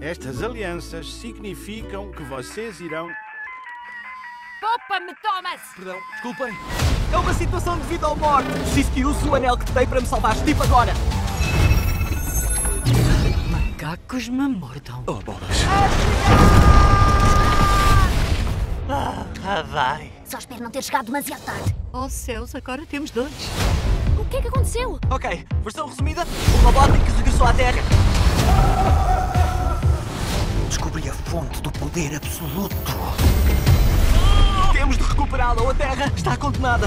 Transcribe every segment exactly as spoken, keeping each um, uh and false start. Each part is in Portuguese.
Estas alianças significam que vocês irão... Poupa-me, Thomas! Perdão, desculpem. É uma situação de vida ou morte. Preciso que use o anel que te dei para me salvar, tipo agora. Macacos me mordam. Oh, bolas. Ah, vai. Só espero não ter chegado demasiado tarde. Oh céus, agora temos dois. O que é que aconteceu? Ok, versão resumida. O Robotnik regressou à Terra. Descobri a fonte do poder absoluto. Temos de recuperá-la ou a Terra está condenada.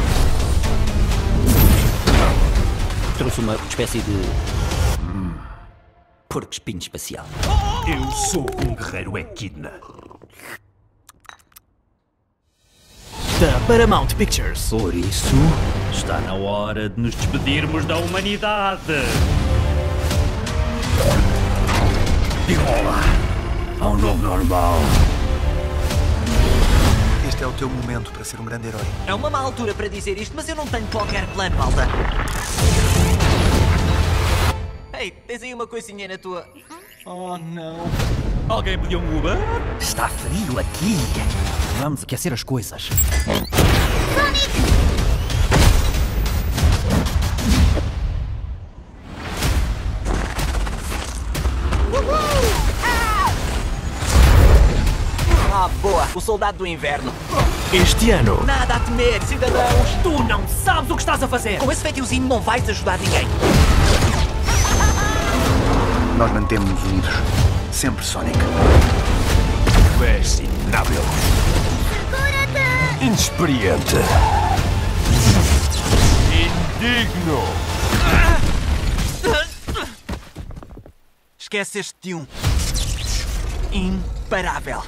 Trouxe uma espécie de... Hum, porco-espinho espacial. Eu sou um guerreiro Equidna. Da Paramount Pictures. Por isso, está na hora de nos despedirmos da humanidade. Digam olá ao novo normal. Este é o teu momento para ser um grande herói. É uma má altura para dizer isto, mas eu não tenho qualquer plano, malta. Ei, tens aí uma coisinha na tua... Oh, não. Alguém pediu um Uber? Está frio aqui. Vamos aquecer as coisas. Ah, boa. O soldado do inverno. Este ano, Nada a temer, cidadãos. tu não sabes o que estás a fazer. Com esse feitiozinho não vais ajudar ninguém. Nós mantemos-nos unidos. Sempre, Sonic. Tu és inábil. Inexperiente. Indigno. Esqueceste de um. Imparável.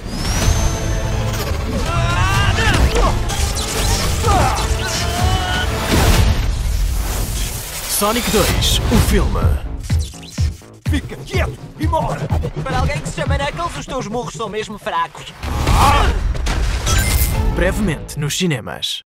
Sonic dois, o filme. Fica quieto e morre. Para alguém que se chama Knuckles, os teus murros são mesmo fracos. Brevemente nos cinemas.